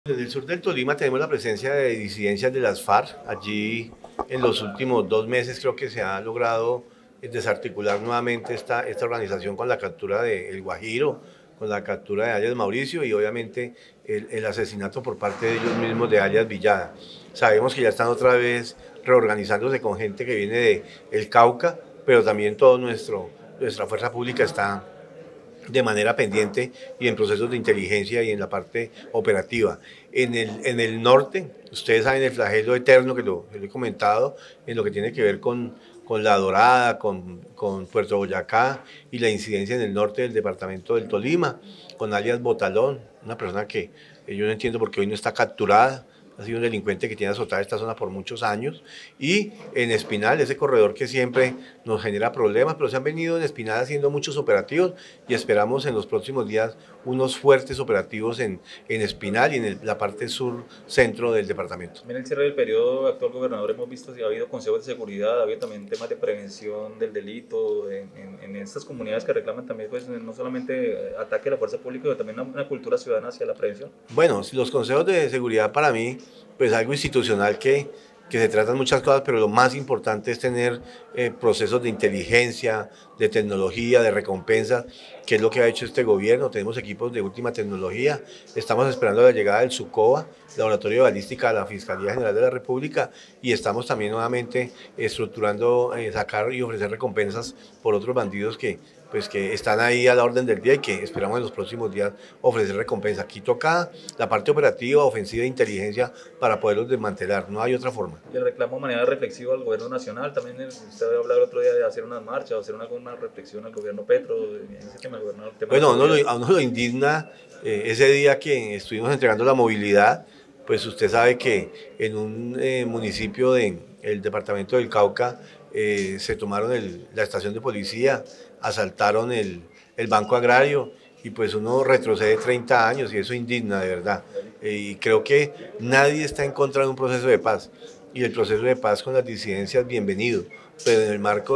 Desde el sur del Tolima tenemos la presencia de disidencias de las FARC. Allí en los últimos 2 meses creo que se ha logrado desarticular nuevamente esta organización con la captura de El Guajiro, con la captura de alias Mauricio y obviamente el asesinato por parte de ellos mismos de alias Villada. Sabemos que ya están otra vez reorganizándose con gente que viene de El Cauca, pero también nuestra fuerza pública está de manera pendiente y en procesos de inteligencia y en la parte operativa. En el norte, ustedes saben el flagelo eterno que lo he comentado, en lo que tiene que ver con La Dorada, con Puerto Boyacá y la incidencia en el norte del departamento del Tolima, con alias Botalón, una persona que yo no entiendo por qué hoy no está capturada. Ha sido un delincuente que tiene azotada esta zona por muchos años. Y en Espinal, ese corredor que siempre nos genera problemas, pero se han venido en Espinal haciendo muchos operativos y esperamos en los próximos días unos fuertes operativos en Espinal y en la parte sur centro del departamento. En el cierre del periodo actual gobernador hemos visto si ha habido consejos de seguridad, ha habido también temas de prevención del delito en estas comunidades que reclaman también pues no solamente ataque a la fuerza pública, sino también una cultura ciudadana hacia la prevención. Bueno, los consejos de seguridad para mí, pues algo institucional que se tratan muchas cosas, pero lo más importante es tener procesos de inteligencia, de tecnología, de recompensa, que es lo que ha hecho este gobierno. Tenemos equipos de última tecnología, estamos esperando la llegada del SUCOBA, Laboratorio de Balística de la Fiscalía General de la República, y estamos también nuevamente estructurando, sacar y ofrecer recompensas por otros bandidos que están ahí a la orden del día y que esperamos en los próximos días ofrecer recompensa. Aquí toca la parte operativa, ofensiva e inteligencia para poderlos desmantelar, no hay otra forma. Y el reclamo de manera reflexiva al gobierno nacional, también usted había hablado el otro día de hacer una marcha o hacer alguna reflexión al gobierno Petro, en ese tema, el gobierno, el tema Bueno, a uno lo indigna ese día que estuvimos entregando la movilidad, pues usted sabe que en un municipio del departamento del Cauca se tomaron la estación de policía, asaltaron el Banco Agrario y pues uno retrocede 30 años y eso indigna de verdad. Y creo que nadie está en contra de un proceso de paz y el proceso de paz con las disidencias bienvenido, pero en el marco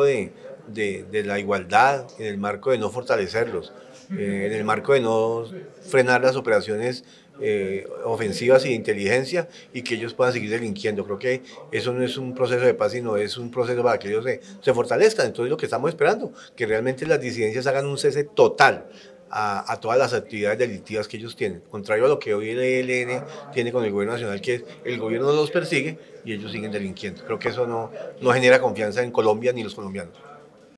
de la igualdad, en el marco de no fortalecerlos, en el marco de no frenar las operaciones ofensivas y de inteligencia y que ellos puedan seguir delinquiendo. Creo que eso no es un proceso de paz, sino es un proceso para que ellos se fortalezcan. Entonces lo que estamos esperando, que realmente las disidencias hagan un cese total a todas las actividades delictivas que ellos tienen, contrario a lo que hoy el ELN tiene con el gobierno nacional, que el gobierno no los persigue y ellos siguen delinquiendo. Creo que eso no genera confianza en Colombia ni los colombianos.